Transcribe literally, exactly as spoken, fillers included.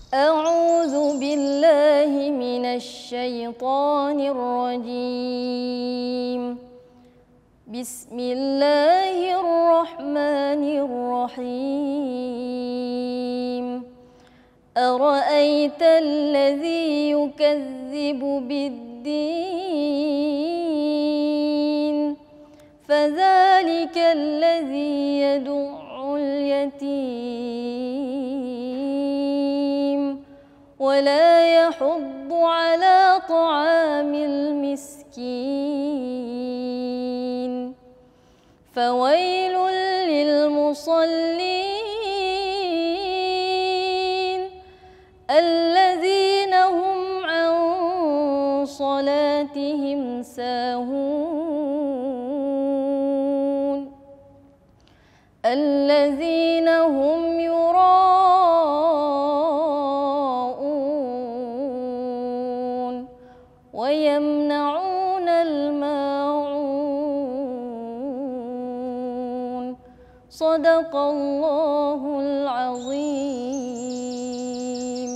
أعوذ بالله من الشيطان الرجيم. بسم الله الرحمن الرحيم. أرأيت الذي يكذب بالدين فذلك الذي يدع اليتيم ولا يحض على طعام المسكين فويل للمصلين الذين هم عن صلاتهم ساهون الذين هم يراءون ويمنعون الماعون. صدق الله العظيم.